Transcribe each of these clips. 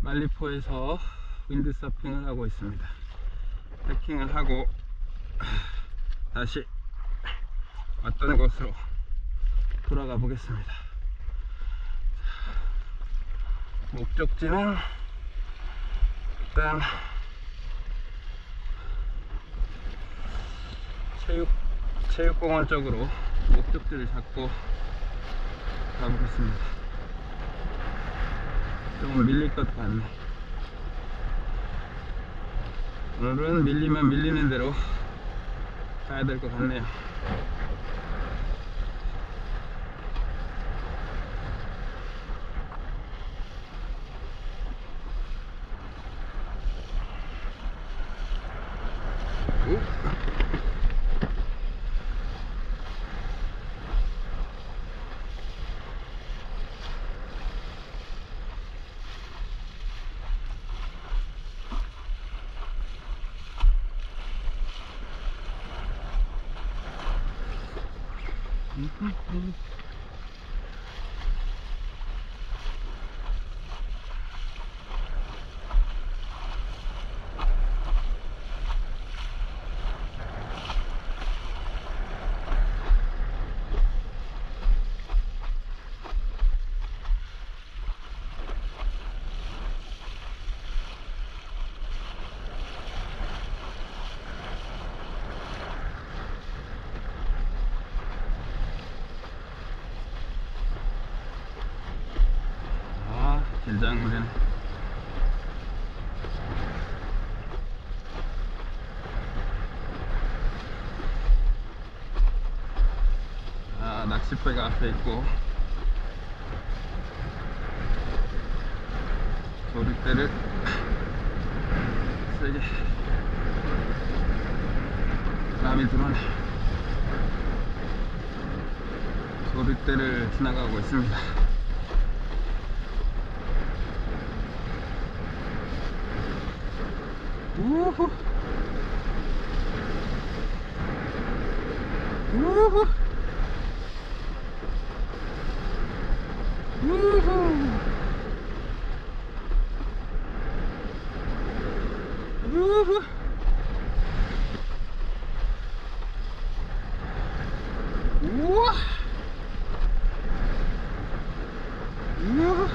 말리포에서 윈드서핑을 하고 있습니다. 패킹을 하고 다시 왔던 곳으로 돌아가 보겠습니다. 목적지는 일단 체육공원 쪽으로 목적지를 잡고 가보겠습니다. 좀 밀릴 것 같네. 오늘은 밀리면 밀리는 대로 가야 될 것 같네요. 길장이네. 낚싯배가 앞에 있고 조립대를 세게 바람이 들어오네. 조립대를 지나가고 있습니다. 우후 우후 우후 우후 우와 우후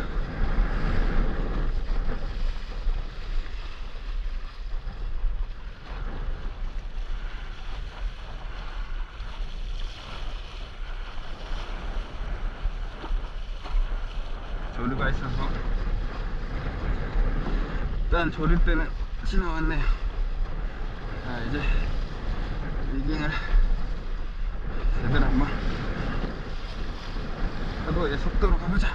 조류가 있어서 일단 조립대는 지나왔네요. 자, 이제 리깅을 제대로 한번 파도의 속도로 가보자.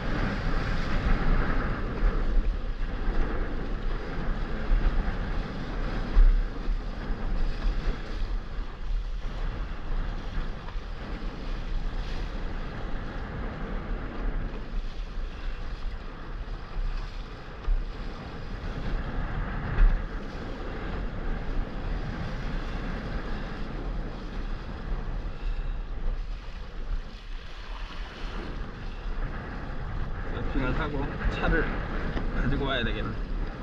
서핑을 하고 차를 가지고 와야 되겠네.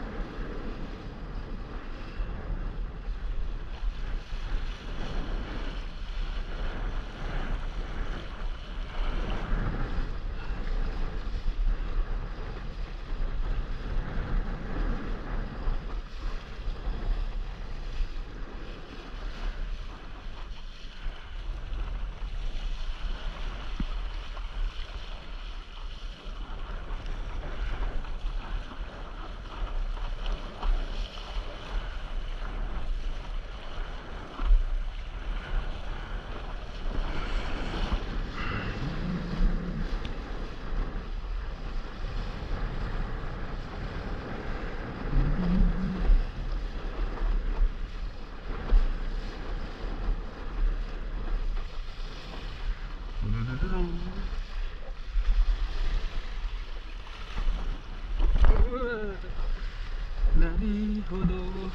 나리호도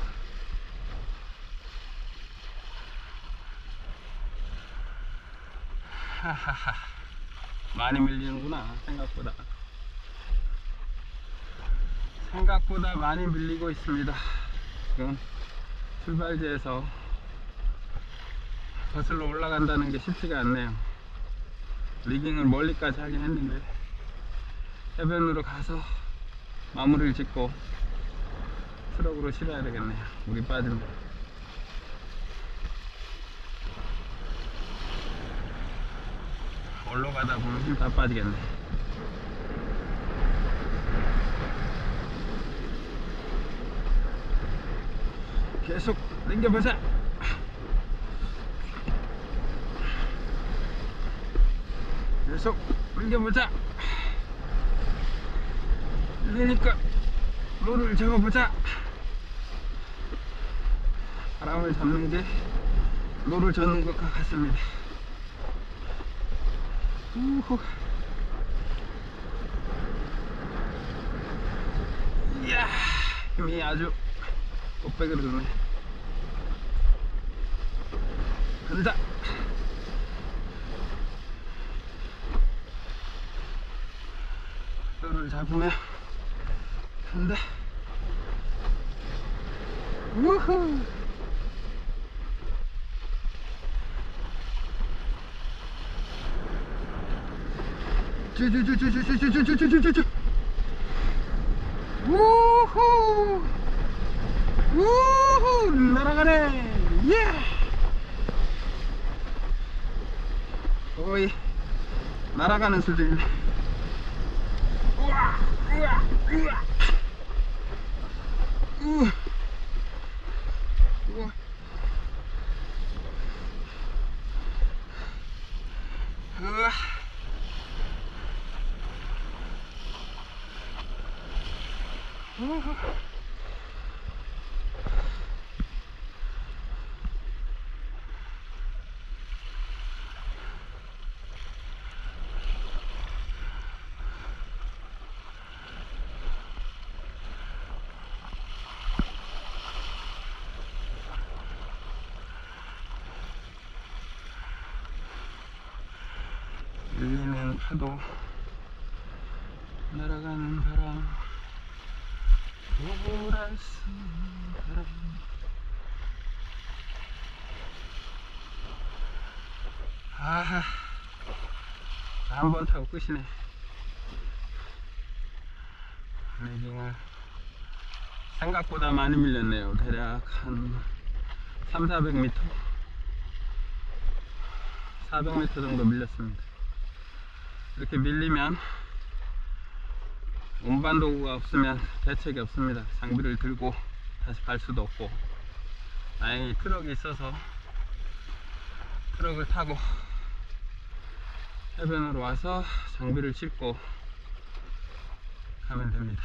하하하 많이 밀리는구나 생각보다. 생각보다 많이 밀리고 있습니다. 지금 출발지에서 거슬러 올라간다는 게 쉽지가 않네요. 리깅을 멀리까지 하긴 했는데 해변으로 가서 마무리를 짓고 트럭으로 실어야 되겠네요. 물이 빠진다. 올라가다 보면 힘 다 빠지겠네. 계속 당겨보자. 계속 당겨보자. 밀리니까 롤을 잡아보자. 바람을 잡는 게 롤을 젓는 것과 같습니다. 우후. 이야, 힘이 아주 꽃배기로 좋네. 간다. 롤을 잡으면 간다. 우후. 쭈쭈쭈쭈쭈쭈쭈쭈쭈쭈쭈. 우후. 우후. 날아가네. 예. 거의 날아가는 수준이네. 우와. 우와. 우와. 우와. 우와. 우와. 우와. 밀리는 파도, 날아가는 바람, 보라스 바람. 아하, 한 번 타고 끝이네. 리깅을 생각보다 많이 밀렸네요. 대략 한 300~400m 400m 정도 밀렸습니다. 이렇게 밀리면 운반 도구가 없으면 대책이 없습니다. 장비를 들고 다시 갈 수도 없고, 다행히 트럭이 있어서 트럭을 타고 해변으로 와서 장비를 싣고 가면 됩니다.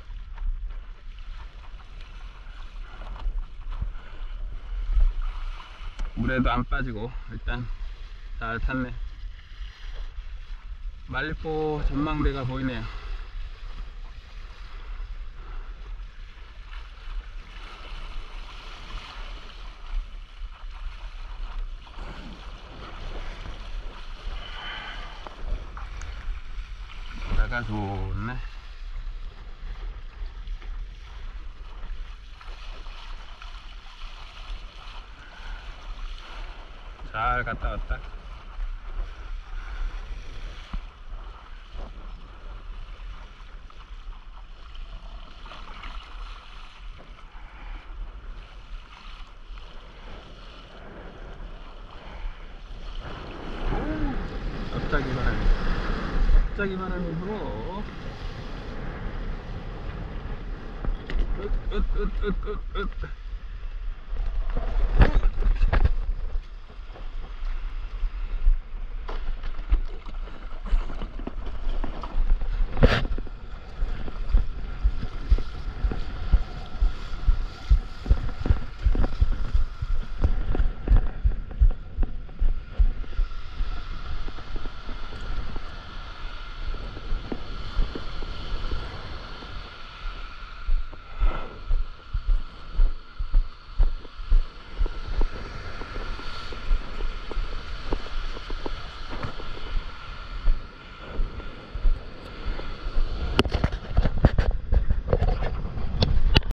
물에도 안 빠지고 일단 잘 탔네. 말리포 전망대가 보이네요. 바다가 좋네. 잘 갔다 왔다. 갑자기 바람이 불어. 으